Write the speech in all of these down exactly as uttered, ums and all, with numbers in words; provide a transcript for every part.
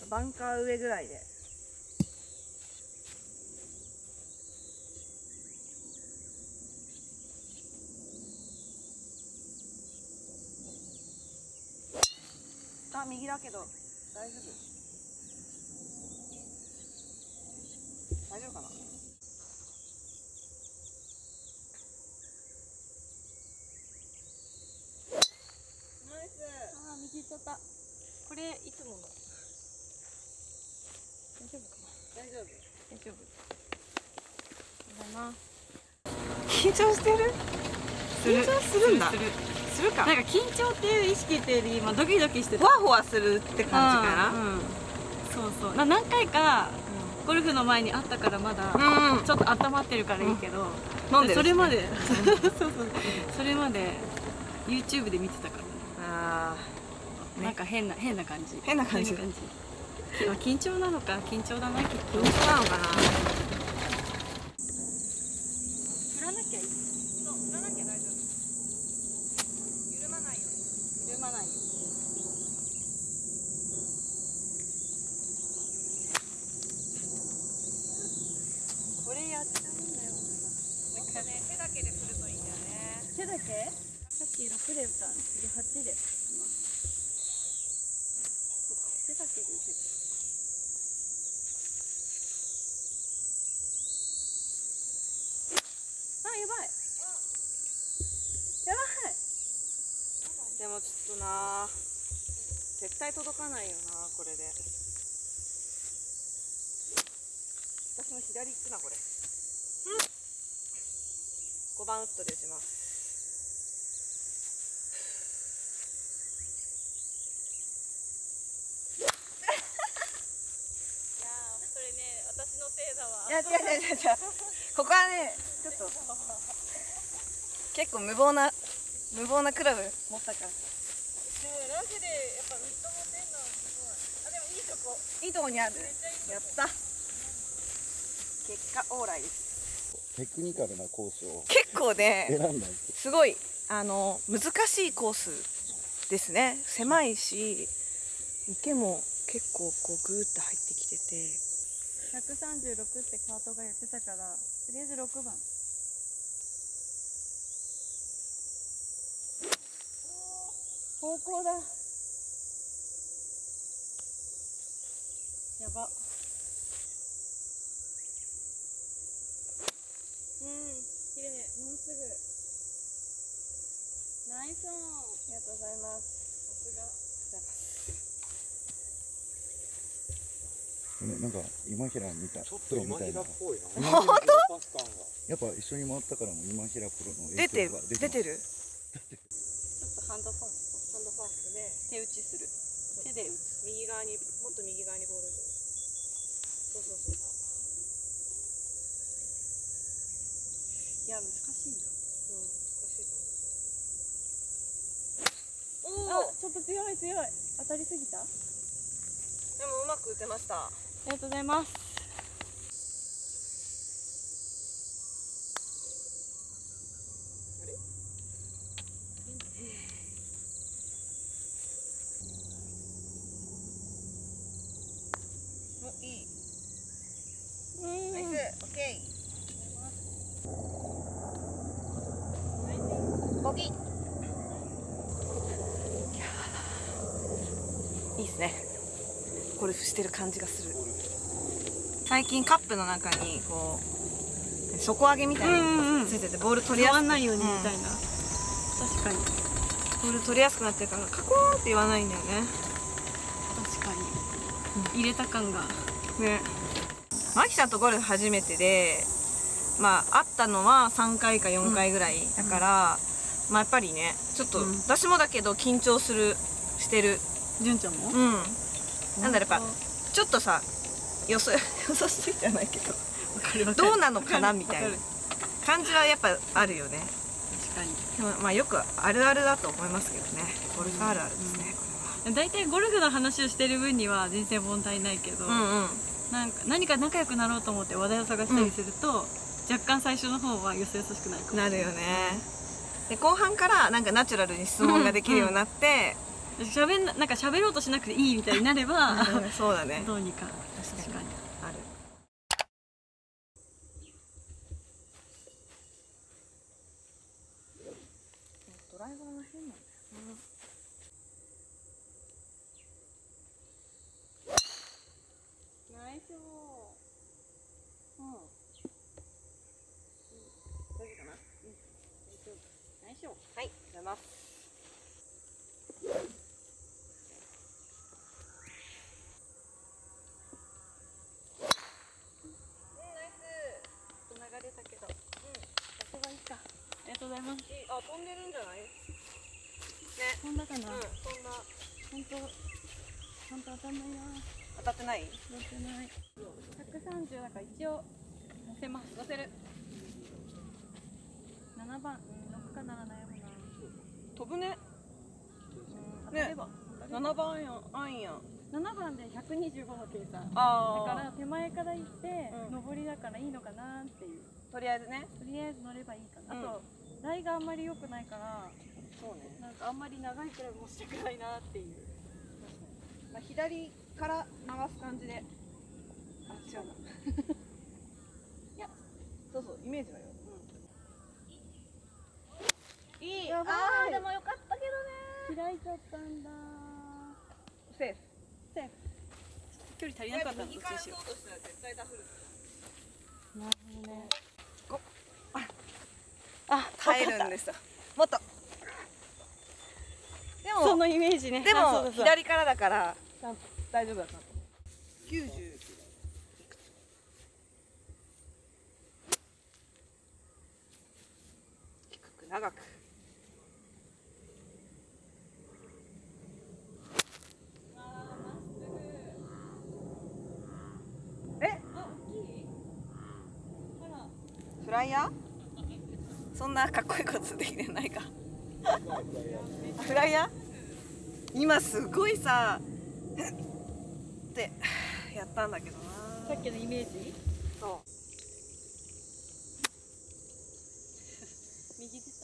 バンカー上ぐらいで。あ、右だけど大丈夫大丈夫かな。ナイス。あー、右行っちゃった。これいつもの大丈夫かな。大丈夫大丈夫。ありがとうございます。緊張してる。緊張するんだ。するするか。なんか緊張っていう意識っていうより今ドキドキしてた。ほわほわするって感じかな。うん、そうそう。な何回かゴルフの前にあったからまだちょっと温まってるからいいけど、飲んでる。それまでそうそうそれまで YouTube で見てたから。ああ、なんか変な変な感じ。変な感じ。緊張なのか緊張だな。緊張なのかな。振らなきゃいい。そう振らなきゃ大丈夫。緩まないように。緩まないように。これやっちゃうんだよ。なんかね、手だけで振るといいんだよね。手だけ？さっきろくで打ったの。次はちで。そっか、手だけで打てる。あ、やばい。やばい。でもちょっとな、絶対届かないよな、これで。私も左行くな、これ。ごばんウッドで打ちます。いやー、それね、私のせいだわ。いや、違う違う違う違う。ここはね、ちょっと結構無謀な無謀なクラブ持ったから。でもラジでやっぱウッド持ってんのすごい。あ、でもいいとこ。いいとこにある。やった。結果オーライです。 テクニカルなコースを結構ね、 選んだ。 すごいあの難しいコースですね。狭いし池も結構こうグーッと入ってきてて。ひゃくさんじゅうろくってカートが言ってたから、とりあえずろくばん。方向だ。やば。うん、綺麗。もうすぐ。ナイスオン。ありがとうございます。さすが。 ね、なんか今平見た。 ちょっと今平っぽいな。 本当？ やっぱ一緒に回ったからも今平プロの出てる出てる。ちょっとハンドファーストハンドファーストで手打ちする。手で打つ。右側にもっと右側にボール。そうそうそう。いや難しいな。うん、難しいと思う。おお、ちょっと強い強い。当たりすぎた？でもうまく打てました。ありがとうございます。いい。ナイス、オッケー。ボギー。いいですね。ゴルフしてる感じがする。最近カップの中にこう底上げみたいなのがついてて、ボール取りやすくないようにみたいな。確かに。ボール取りやすくなってるからカコーンって言わないんだよね。確かに。入れた感が。ね。マキさんとゴルフ初めてで、まあ会ったのはさんかいかよんかいぐらいだから、うん、まあやっぱりね、ちょっと、うん、私もだけど緊張するしてる。純ちゃんも？うん。なんだろう、やっぱちょっとさ、よそよそすぎじゃないけど、どうなのかなみたいな感じはやっぱあるよね。確かに。でもまあよくあるあるだと思いますけどね。ゴルフあるあるですね。これは。だいたいゴルフの話をしてる分には全然問題ないけど。うんうん。なんか何か仲良くなろうと思って話題を探したりすると、うん、若干最初の方はよそよそしくなるかもしれない。なるよね。で後半からなんかナチュラルに質問ができるようになって、 喋んな、なんか喋ろうとしなくていいみたいになればそうだね。 どうにか。 確かにある。ドライバーが変なんだよな。ナイスボー。うん。大丈夫かな。うん。大丈夫。ナイスボー。はい、じゃあます。流れたけど、うん、そこがいいか。 ありがとうございます。 あ、飛んでるんじゃない？ね。 飛んだかな。 うん、飛んだ。 本当、本当当たんないな。 当たってない？ 当たってない。百三十だから一応乗せます。 乗せる。 七番、うん、六か七悩むな。 飛ぶね。 うん、当たれば。 七番やん、あんやん。 七番で百二十五の計算。 ああ。 だから手前から行って、 うん、 上りだからいいのかなっていう。 とりあえずね。 とりあえず乗ればいいかな。 うん、 あと台があんまり良くないから。 そうね。 なんかあんまり長いくらいもしたくないなっていう。 まあ、左から回す感じで。あ、違うな。いや、そうそう、イメージはよ。うん、いい。ああ、でもよかったけどね。 開いちゃったんだ。 セーフ。 セーフ。距離足りなかったのどっちにしよう。 としたら絶対ダフる。 なるほどね。 あ、耐えるんですよ。もっと。でもそのイメージね。 でも左からだから大丈夫だった。きゅうじゅう低く長く。え？フライヤー？そんなかっこいいことできてないか。フライヤー？今すごいさってやったんだけどな。 さっきのイメージ？ そう。 右出た。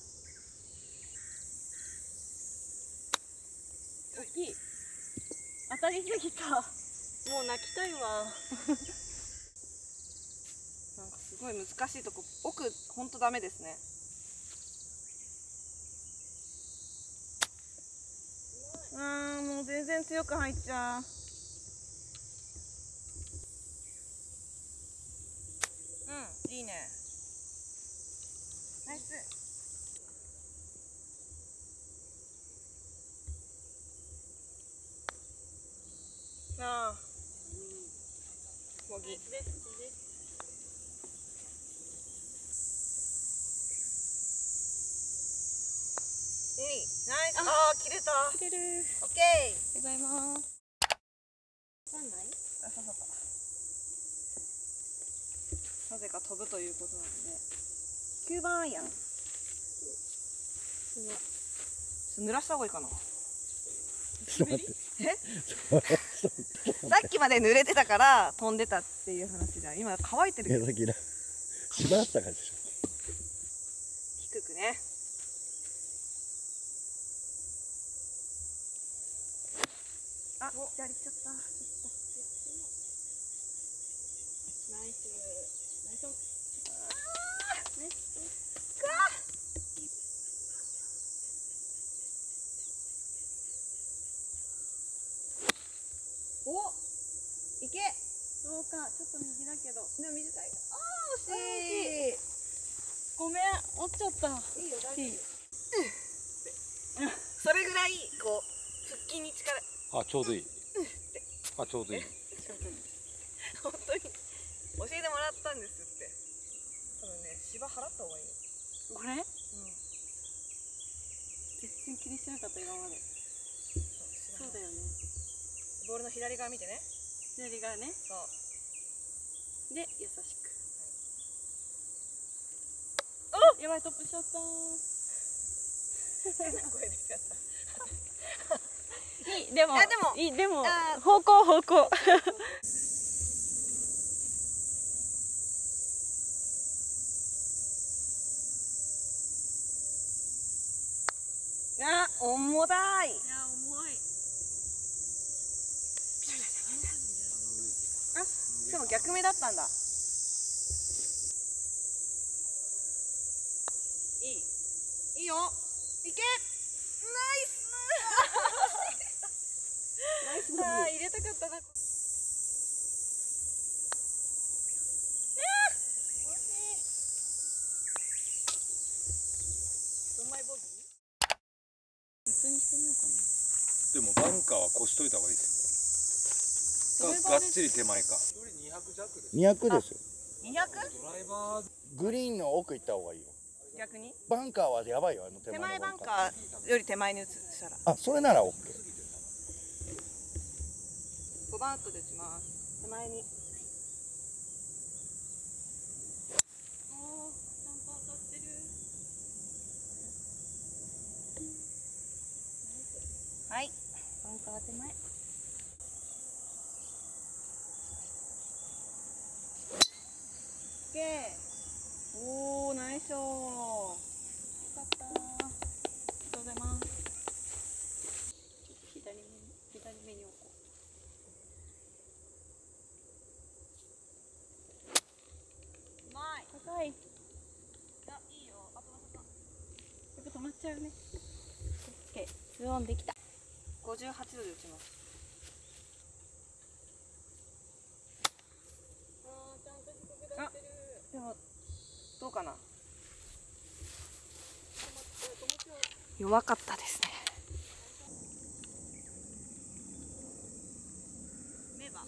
大きい。当たりすぎた。もう泣きたいわ。 なんかすごい難しいとこ、奥ほんとダメですね。あー、もう全然強く入っちゃう。うん、いいね。ナイス。ああ、もぎ。いい、ナイス。ああ、切れた。 切れる。 オッケー。 ありがとうございます。わかんない？ あ、そうそうそう。なぜか飛ぶということなので。きゅうばんアイアン。濡らした方がいいかな。 ちょっと待って。 え？さっきまで濡れてたから飛んでたっていう話じゃん。今乾いてるけど。 さっきな縛らったからでしょ。 低くね。あ、左行っちゃった。ちょっと。 ナイス。ナイス。ナイス。 か。お、いけ。 どうか、ちょっと右だけど。 でも短い。あー、惜しい。 ごめん、折っちゃった。 いいよ、大丈夫。 いい。 それぐらい、こう、腹筋に力。 あ、ちょうどいい。あ、ちょうどいい。 本当に教えてもらったんですって。多分ね、芝払った方がいいよ。 これ？ うん。 全然気にしてなかった今まで。そうだよね。 ボールの左側見てね。 左側ね。 そう。 で、優しく。やばい、トップしちゃったー。 変な声出ちゃった。 いい、でも、 あ、でもいい、でも、 あ方向、方向。 あ、重たい。 いや、重でも逆目だったんだ。いいいいよ、いけ、ナイスナイス。あー、入れたかったな。 でもバンカーは越しといた方がいいですよ。ががっちり手前か。 にひゃくですよ。 にひゃく？ グリーンの奥行った方がいいよ。 逆に？ バンカーはやばいよ、あの手手前の前バンカーより手前に移したら。 あ、それなら OK。 ごばんウッドで打ちます。手前に。おお、ちゃんと当たってる。はい。バンカー手前。オッケー。おお、ナイスショー。よかった。ありがとうございます。左目に、左目に置こう。うまい。高い。いや、いいよ。あとまた。やっぱ止まっちゃうね。オッケー。ツーオンできた。ごじゅうはちどで打ちます。あー、ちゃんと低くなってる。でもどうかな。弱かったですね。目は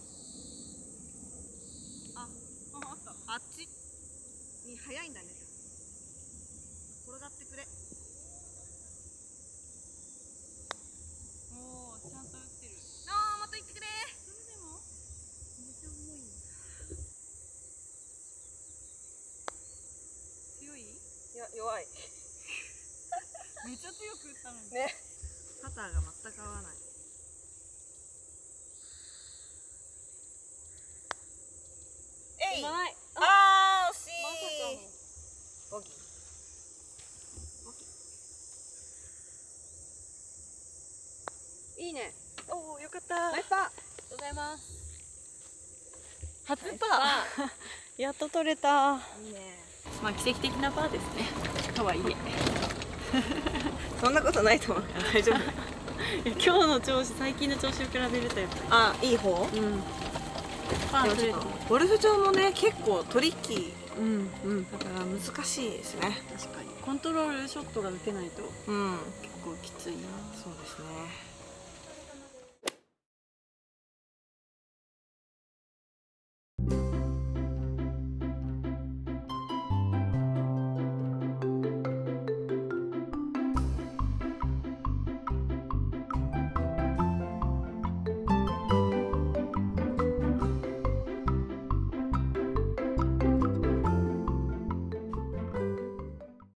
あ、あ、あった。あっちに速いんだね。転がってくれ。おお、ちゃんと打ってる。ああ、また行ってくれ。それでもめっちゃ重いんだ。強い？いや、弱い。めっちゃ強く打ったのにね。パターが全く合わない。えい。うまい。ああ、惜しい。ボギー。ボギー。いいね。おお、よかった。ナイスパー。ありがとうございます。初パー。やっと取れた。いいね。 まあ奇跡的なパーですね。とはいえ。 そんなことないと思う。大丈夫。 今日の調子、最近の調子を比べるとやっぱり。 あ、いい方？ うん。パー取れて。 ゴルフ場もね、結構トリッキー。 うんうん。 だから難しいですね。 確かに。コントロールショットが打てないと。 うん。 結構きついな。 そうですね。